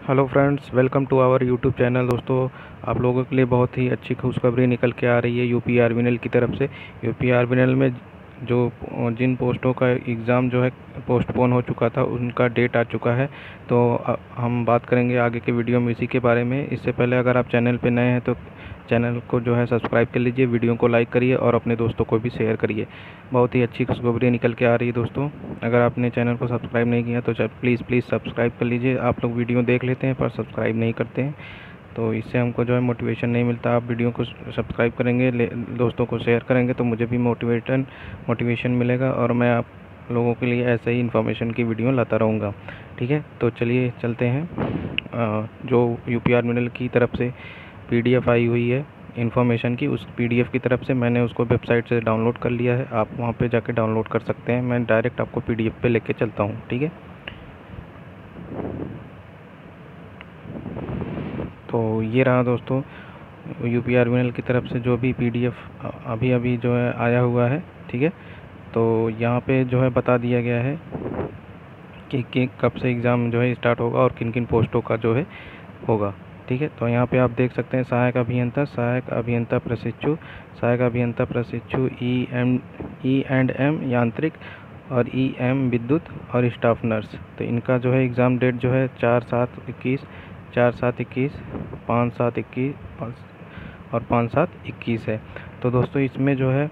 Hello friends, welcome to our YouTube channel. दोस्तों, आप लोगों के लिए बहुत ही अच्छी खुशखबरी निकल के आ रही है यूपी आर्मी की तरफ से। यूपी आर्मी में जो जिन पोस्टों का एग्ज़ाम जो है पोस्टपोन हो चुका था, उनका डेट आ चुका है। तो हम बात करेंगे आगे के वीडियो में इसी के बारे में। इससे पहले अगर आप चैनल पे नए हैं तो चैनल को जो है सब्सक्राइब कर लीजिए, वीडियो को लाइक करिए और अपने दोस्तों को भी शेयर करिए। बहुत ही अच्छी खुशखबरी निकल के आ रही है दोस्तों। अगर आपने चैनल को सब्सक्राइब नहीं किया तो प्लीज़ सब्सक्राइब कर लीजिए। आप लोग वीडियो देख लेते हैं पर सब्सक्राइब नहीं करते हैं, तो इससे हमको जो है मोटिवेशन नहीं मिलता। आप वीडियो को सब्सक्राइब करेंगे, दोस्तों को शेयर करेंगे तो मुझे भी मोटिवेशन मिलेगा और मैं आप लोगों के लिए ऐसे ही इन्फॉर्मेशन की वीडियो लाता रहूँगा। ठीक है, तो चलिए चलते हैं। जो यूपी आर्मी की तरफ से PDF आई हुई है इन्फॉर्मेशन की, उस PDF की तरफ से मैंने उसको वेबसाइट से डाउनलोड कर लिया है। आप वहाँ पे जाके डाउनलोड कर सकते हैं। मैं डायरेक्ट आपको PDF पे लेके चलता हूँ। ठीक है, तो ये रहा दोस्तों यूपी आर्मी की तरफ से जो भी PDF अभी जो है आया हुआ है। ठीक है, तो यहाँ पे जो है बता दिया गया है कि कब से एग्ज़ाम जो है स्टार्ट होगा और किन किन पोस्टों का जो है होगा। ठीक है, तो यहाँ पे आप देख सकते हैं सहायक अभियंता प्रशिक्षु E&M यांत्रिक और EM विद्युत और स्टाफ नर्स। तो इनका जो है एग्ज़ाम डेट जो है 4/7/21, 4/7/21, 5/7/21 और 5/7/21 है। तो दोस्तों इसमें जो है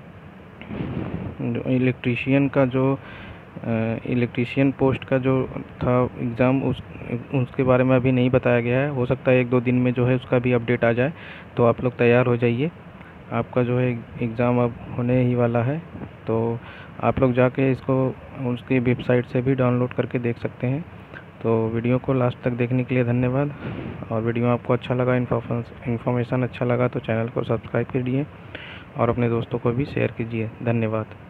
इलेक्ट्रीशियन पोस्ट का जो था एग्ज़ाम उसके बारे में अभी नहीं बताया गया है। हो सकता है 1-2 दिन में जो है उसका भी अपडेट आ जाए, तो आप लोग तैयार हो जाइए। आपका जो है एग्ज़ाम अब होने ही वाला है, तो आप लोग जाके इसको उसकी वेबसाइट से भी डाउनलोड करके देख सकते हैं। तो वीडियो को लास्ट तक देखने के लिए धन्यवाद। और वीडियो आपको अच्छा लगा, इन्फॉर्मेशन अच्छा लगा तो चैनल को सब्सक्राइब कीजिए और अपने दोस्तों को भी शेयर कीजिए। धन्यवाद।